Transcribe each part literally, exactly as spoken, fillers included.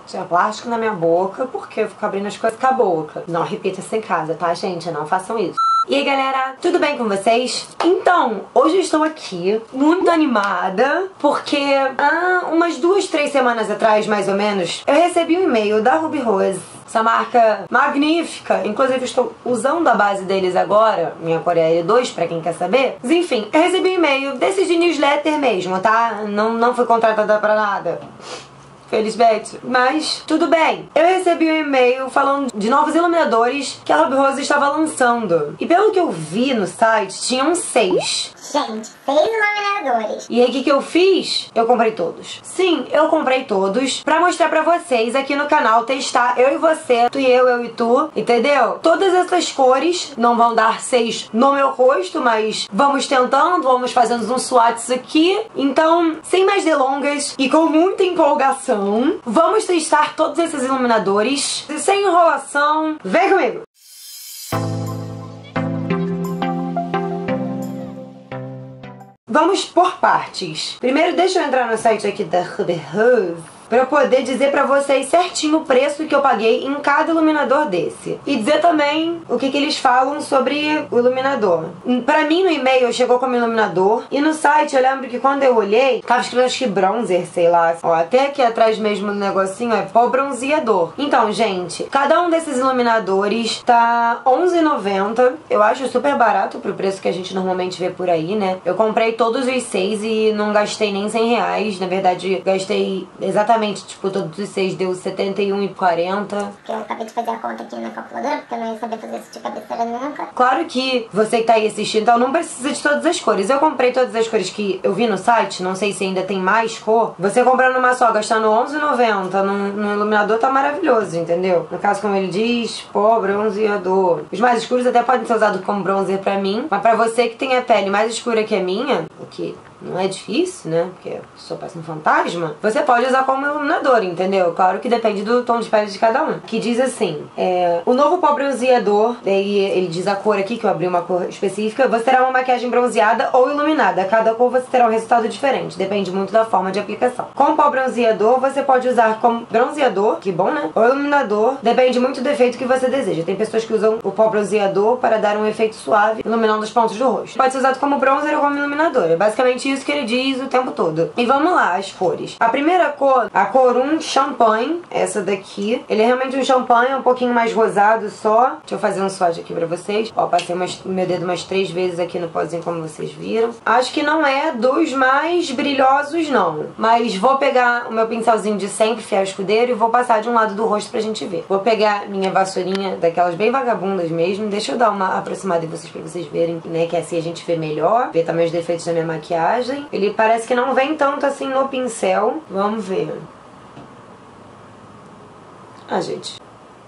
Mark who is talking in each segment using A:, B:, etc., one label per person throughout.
A: Tinha plástico na minha boca, porque eu fico abrindo as coisas com a boca. Não repita isso em casa, tá, gente? Não façam isso. E aí, galera, tudo bem com vocês? Então, hoje eu estou aqui muito animada porque há umas duas, três semanas atrás, mais ou menos, eu recebi um e-mail da Ruby Rose, essa marca magnífica. Inclusive, eu estou usando a base deles agora, minha cor é L dois, pra quem quer saber. Mas enfim, eu recebi um e-mail desses de newsletter mesmo, tá? Não, não fui contratada pra nada, felizmente, mas tudo bem. Eu recebi um e-mail falando de novos iluminadores que a Ruby Rose estava lançando. E pelo que eu vi no site, tinham seis.
B: Gente, seis iluminadores.
A: E aí, o que, que eu fiz? Eu comprei todos. Sim, eu comprei todos pra mostrar pra vocês aqui no canal, testar eu e você, tu e eu, eu e tu, entendeu? Todas essas cores, não vão dar seis no meu rosto, mas vamos tentando, vamos fazendo uns swatches aqui. Então, sem mais delongas e com muita empolgação, vamos testar todos esses iluminadores. E sem enrolação, vem comigo! Vamos por partes. Primeiro, deixa eu entrar no site aqui da Ruby Rose pra eu poder dizer pra vocês certinho o preço que eu paguei em cada iluminador desse. E dizer também o que que eles falam sobre o iluminador. Pra mim, no e-mail, chegou como iluminador. E no site, eu lembro que quando eu olhei, tava escrito, acho que bronzer, sei lá. Ó, até aqui atrás mesmo do negocinho é pó bronzeador. Então, gente, cada um desses iluminadores tá onze reais e noventa centavos. Eu acho super barato pro preço que a gente normalmente vê por aí, né? Eu comprei todos os seis e não gastei nem cem reais. Na verdade, gastei exatamente tipo, todos os seis deu setenta e um reais e quarenta centavos.
B: Porque eu acabei de fazer a conta aqui na calculadora, porque eu não ia saber fazer isso de cabeceira nunca.
A: Claro que você que tá aí assistindo, então não precisa de todas as cores. Eu comprei todas as cores que eu vi no site, não sei se ainda tem mais cor. Você comprando uma só, gastando onze reais e noventa centavos num, num iluminador, tá maravilhoso, entendeu? No caso, como ele diz, pó bronzeador. Os mais escuros até podem ser usados como bronzer pra mim, mas pra você que tem a pele mais escura que a minha, o que não é difícil, né? Porque eu sou parece um fantasma. Você pode usar como iluminador, entendeu? Claro que depende do tom de pele de cada um. Que diz assim, é, o novo pó bronzeador, daí ele diz a cor aqui, que eu abri uma cor específica, você terá uma maquiagem bronzeada ou iluminada. Cada cor você terá um resultado diferente, depende muito da forma de aplicação. Com o pó bronzeador, você pode usar como bronzeador, que bom, né? Ou iluminador, depende muito do efeito que você deseja. Tem pessoas que usam o pó bronzeador para dar um efeito suave, iluminando os pontos do rosto. Pode ser usado como bronzer ou como iluminador. É basicamente isso que ele diz o tempo todo. E vamos lá, as cores. A primeira cor, a cor um Champagne, essa daqui. Ele é realmente um champanhe, um pouquinho mais rosado só. Deixa eu fazer um swatch aqui pra vocês. Ó, passei umas, meu dedo umas três vezes aqui no pozinho, como vocês viram. Acho que não é dos mais brilhosos, não. Mas vou pegar o meu pincelzinho de sempre, fiel escudeiro, e vou passar de um lado do rosto pra gente ver. Vou pegar minha vassourinha, daquelas bem vagabundas mesmo. Deixa eu dar uma aproximada em vocês pra vocês verem, né, que assim a gente vê melhor. Ver também os defeitos da minha maquiagem. Ele parece que não vem tanto assim no pincel. Vamos ver. Ah, gente.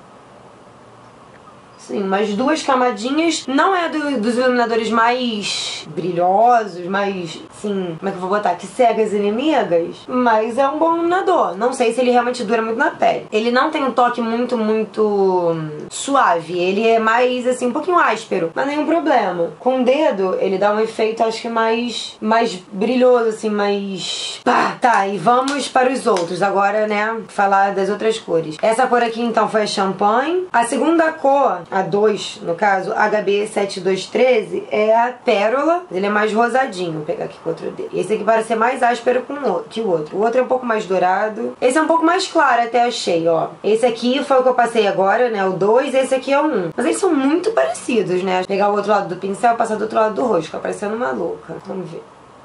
A: Sim, umas duas camadinhas. Não é do, dos iluminadores mais brilhosos, mais, assim, como é que eu vou botar? Que cega as inimigas. Mas é um bom iluminador. Não sei se ele realmente dura muito na pele. Ele não tem um toque muito, muito suave. Ele é mais, assim, um pouquinho áspero. Mas nenhum problema. Com o dedo, ele dá um efeito, acho que mais, mais brilhoso, assim, mais... Pá! Tá, e vamos para os outros. Agora, né, falar das outras cores. Essa cor aqui, então, foi a Champagne. A segunda cor... a dois, no caso, H B sete dois um três, é a Pérola. Ele é mais rosadinho. Vou pegar aqui com o outro dedo. Esse aqui parece ser mais áspero com o, que o outro. O outro é um pouco mais dourado. Esse é um pouco mais claro, até achei, ó. Esse aqui foi o que eu passei agora, né? O dois, esse aqui é o um. Mas eles são muito parecidos, né? Vou pegar o outro lado do pincel e passar do outro lado do rosto. Fica parecendo uma louca. Vamos ver.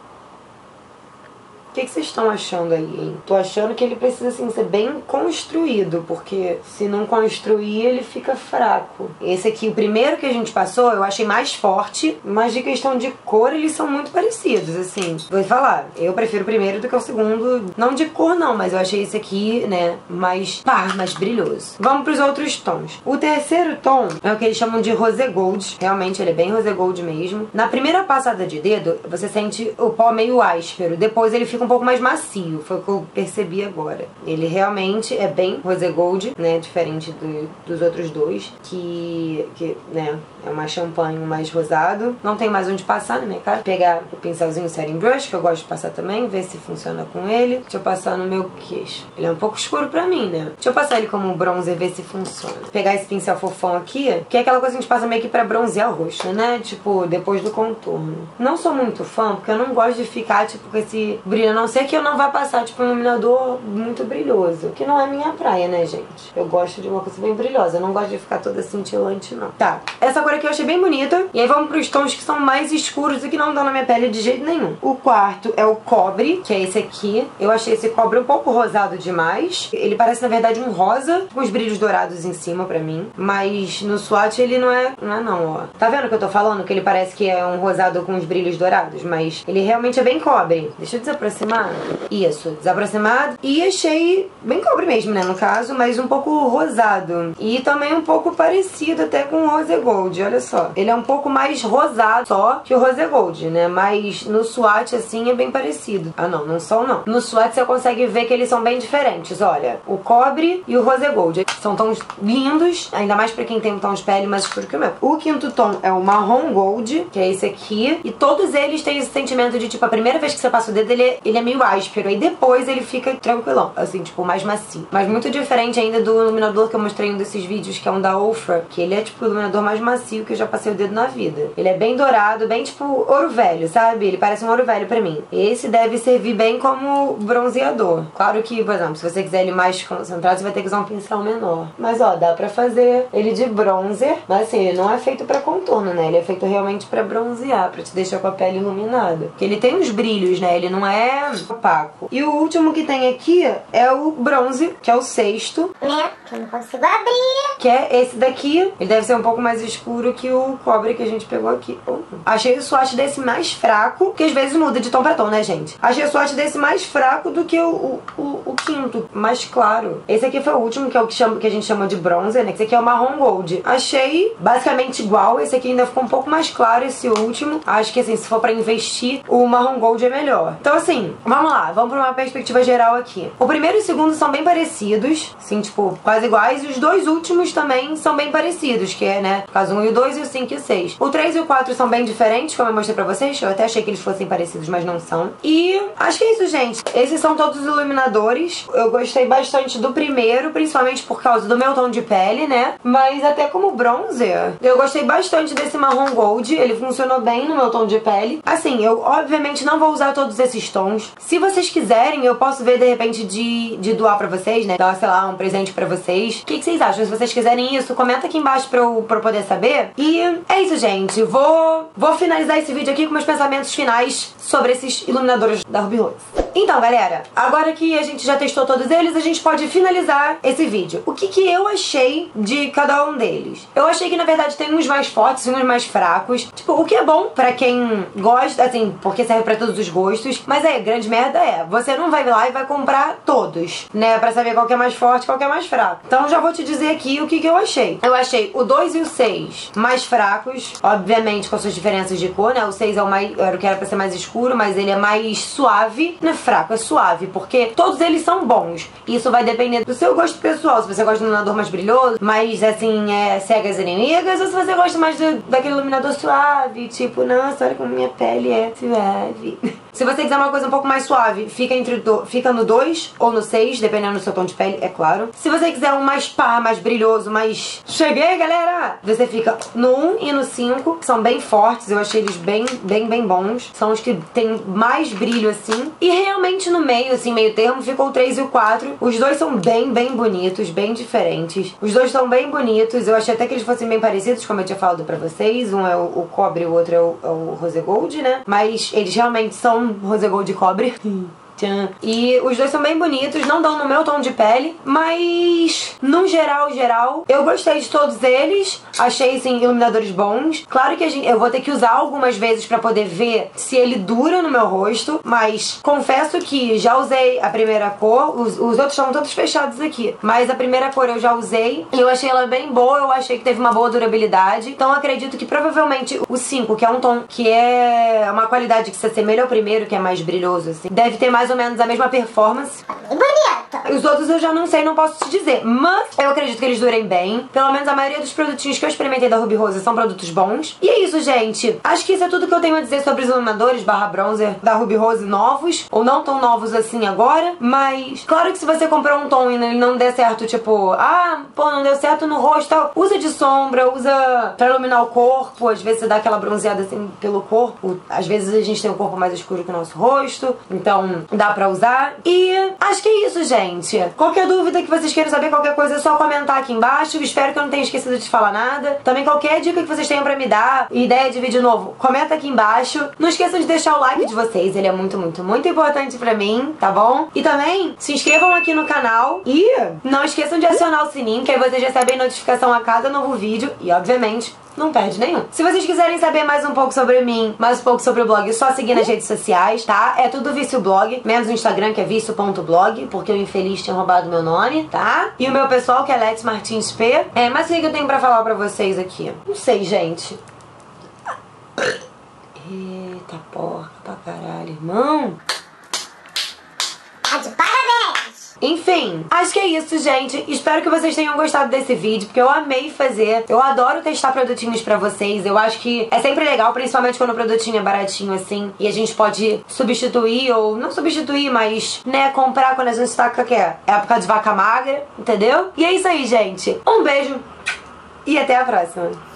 A: O que que vocês estão achando aí, hein? Tô achando que ele precisa, assim, ser bem construído, porque se não construir, ele fica fraco. Esse aqui, o primeiro que a gente passou, eu achei mais forte, mas de questão de cor, eles são muito parecidos, assim. Vou falar, eu prefiro o primeiro do que o segundo. Não de cor, não, mas eu achei esse aqui, né, mais, pá, mais brilhoso. Vamos pros outros tons. O terceiro tom é o que eles chamam de rosé gold. Realmente, ele é bem rosé gold mesmo. Na primeira passada de dedo, você sente o pó meio áspero. Depois ele fica um pouco mais macio, foi o que eu percebi agora. Ele realmente é bem rose gold, né, diferente do, dos outros dois, que, que, né, é uma champanhe mais rosado. Não tem mais onde passar na minha cara. Vou pegar o pincelzinho Setting Brush, que eu gosto de passar também, ver se funciona com ele. Deixa eu passar no meu queixo. Ele é um pouco escuro pra mim, né? Deixa eu passar ele como um bronzer, ver se funciona. Vou pegar esse pincel fofão aqui, que é aquela coisa que a gente passa meio que pra bronzear o rosto, né? Tipo, depois do contorno. Não sou muito fã, porque eu não gosto de ficar, tipo, com esse brilho. A não ser que eu não vá passar, tipo, um iluminador muito brilhoso. Que não é minha praia, né, gente? Eu gosto de uma coisa bem brilhosa. Eu não gosto de ficar toda cintilante, não. Tá. Essa cor aqui eu achei bem bonita. E aí vamos pros tons que são mais escuros e que não dão na minha pele de jeito nenhum. O quarto é o cobre, que é esse aqui. Eu achei esse cobre um pouco rosado demais. Ele parece, na verdade, um rosa com os brilhos dourados em cima pra mim. Mas no swatch ele não é, não é não, ó. Tá vendo o que eu tô falando? Que ele parece que é um rosado com os brilhos dourados, mas ele realmente é bem cobre. Deixa eu desaproximar. Isso, desaproximado. E achei bem cobre mesmo, né, no caso, mas um pouco rosado. E também um pouco parecido até com o rose gold, olha só. Ele é um pouco mais rosado só que o rose gold, né, mas no swatch, assim, é bem parecido. Ah, não, não são, não. No swatch você consegue ver que eles são bem diferentes, olha. O cobre e o rose gold. São tons lindos, ainda mais pra quem tem um tom de pele mais escuro que o meu. O quinto tom é o marrom gold, que é esse aqui. E todos eles têm esse sentimento de, tipo, a primeira vez que você passa o dedo, ele, ele é meio áspero. E depois ele fica tranquilão, assim, tipo, mais macio. Mas muito diferente ainda do iluminador que eu mostrei em um desses vídeos, que é um da Ofra, que ele é, tipo, o iluminador mais macio que eu já passei o dedo na vida. Ele é bem dourado, bem, tipo, ouro velho, sabe? Ele parece um ouro velho pra mim. Esse deve servir bem como bronzeador. Claro que, por exemplo, se você quiser ele mais concentrado, você vai ter que usar um pincel menor. Mas, ó, dá pra fazer ele de bronzer. Mas, assim, ele não é feito pra contorno, né? Ele é feito realmente pra bronzear, pra te deixar com a pele iluminada. Porque ele tem uns brilhos, né? Ele não é opaco. E o último que tem aqui é o bronze, que é o sexto.
B: Né? Que eu não consigo abrir.
A: Que é esse daqui. Ele deve ser um pouco mais escuro que o cobre que a gente pegou aqui. Oh. Achei o swatch desse mais fraco, que às vezes muda de tom pra tom, né, gente? Achei o swatch desse mais fraco do que o, o, o, o quinto, mais claro. Esse aqui foi o último, que é o que, chama, que a gente chama de bronzer, né? Esse aqui é o marrom gold. Achei basicamente igual. Esse aqui ainda ficou um pouco mais claro, esse último. Acho que, assim, se for pra investir, o marrom gold é melhor. Então, assim, vamos lá. Vamos pra uma perspectiva geral aqui. O primeiro e o segundo são bem parecidos, assim, tipo, quase iguais. E os dois últimos também são bem parecidos, que é, né, no caso um e o dois, e o cinco e o seis. O três e o quatro são bem diferentes, como eu mostrei pra vocês. Eu até achei que eles fossem parecidos, mas não são. E acho que é isso, gente. Esses são todos os iluminadores. Eu gostei bastante do primeiro, principalmente por causa do meu tom de pele, né? Mas até como bronzer, eu gostei bastante desse marrom gold. Ele funcionou bem no meu tom de pele. Assim, eu obviamente não vou usar todos esses tons. Se vocês quiserem, eu posso ver de repente de, de doar pra vocês, né? Dar, sei lá, um presente pra vocês. O que, que vocês acham? Se vocês quiserem isso, comenta aqui embaixo pra eu, pra eu poder saber. E é isso, gente. Vou, vou finalizar esse vídeo aqui com meus pensamentos finais sobre esses iluminadores da Ruby Rose. Então, galera, agora que a gente já testou todos eles, a gente pode finalizar esse vídeo. O que que eu achei de cada um deles? Eu achei que, na verdade, tem uns mais fortes e uns mais fracos. Tipo, o que é bom pra quem gosta, assim, porque serve pra todos os gostos. Mas aí, grande merda é, você não vai lá e vai comprar todos, né? Pra saber qual que é mais forte, qual que é mais fraco. Então, já vou te dizer aqui o que que eu achei. Eu achei o dois e o seis mais fracos, obviamente com as suas diferenças de cor, né? O seis é o mais, era o que era pra ser mais escuro, mas ele é mais suave. Não é fraco, é suave, porque todos eles são bons. Isso vai depender do seu gosto pessoal. Se você gosta de um iluminador mais brilhoso, mais, assim, é, cegas inimigas, ou se você gosta mais do, daquele iluminador suave, tipo, nossa, olha como minha pele é suave. Se você quiser uma coisa um pouco mais suave, fica, entre do, fica no dois ou no seis, dependendo do seu tom de pele, é claro. Se você quiser um mais pá, mais brilhoso, mais... Cheguei, galera! Você fica no um e no cinco, que são bem fortes. Eu achei eles bem, bem, bem bons. São os que tem mais brilho, assim. E realmente no meio, assim, meio termo, ficou o três e o quatro. Os dois são bem, bem bonitos, bem diferentes. Os dois estão bem bonitos. Eu achei até que eles fossem bem parecidos, como eu tinha falado pra vocês. Um é o, o cobre e o outro é o, é o rose gold, né? Mas eles realmente são rose gold e cobre. E os dois são bem bonitos, não dão no meu tom de pele, mas no geral, geral, eu gostei de todos eles. Achei, assim, iluminadores bons. Claro que a gente, eu vou ter que usar algumas vezes pra poder ver se ele dura no meu rosto, mas confesso que já usei a primeira cor. Os, os outros estão todos fechados aqui, mas a primeira cor eu já usei e eu achei ela bem boa. Eu achei que teve uma boa durabilidade. Então acredito que provavelmente o cinco, que é um tom que é uma qualidade que se assemelha ao primeiro, que é mais brilhoso, assim, deve ter mais mais ou menos a mesma performance.
B: Bonito.
A: Os outros eu já não sei, não posso te dizer. Mas eu acredito que eles durem bem. Pelo menos a maioria dos produtinhos que eu experimentei da Ruby Rose são produtos bons. E é isso, gente. Acho que isso é tudo que eu tenho a dizer sobre os iluminadores barra bronzer da Ruby Rose novos. Ou não tão novos assim agora. Mas claro que se você comprou um tom e ele não der certo, tipo, ah, pô, não deu certo no rosto, tal, usa de sombra, usa pra iluminar o corpo. Às vezes você dá aquela bronzeada assim pelo corpo. Às vezes a gente tem um corpo mais escuro que o nosso rosto. Então dá pra usar. E acho que é isso, gente. Qualquer dúvida que vocês queiram saber, qualquer coisa, é só comentar aqui embaixo. Espero que eu não tenha esquecido de falar nada. Também qualquer dica que vocês tenham pra me dar, ideia de vídeo novo, comenta aqui embaixo. Não esqueçam de deixar o like de vocês, ele é muito, muito, muito importante pra mim, tá bom? E também se inscrevam aqui no canal e não esqueçam de acionar o sininho, que aí vocês recebem notificação a cada novo vídeo e, obviamente, não perde nenhum. Se vocês quiserem saber mais um pouco sobre mim, mais um pouco sobre o blog, é só seguir nas redes sociais, tá? É tudo Vício Blog, menos o Instagram, que é vício ponto blog, porque o infeliz tinha roubado meu nome, tá? E o meu pessoal, que é Lex Martins P. É, mas o que eu tenho pra falar pra vocês aqui? Não sei, gente. Eita porca pra caralho, irmão.
B: Tá de parabéns.
A: Enfim, acho que é isso, gente. Espero que vocês tenham gostado desse vídeo, porque eu amei fazer. Eu adoro testar produtinhos pra vocês. Eu acho que é sempre legal, principalmente quando o produtinho é baratinho assim, e a gente pode substituir, ou não substituir, mas, né, comprar quando a gente tá com a época de vaca magra, entendeu? E é isso aí, gente. Um beijo e até a próxima.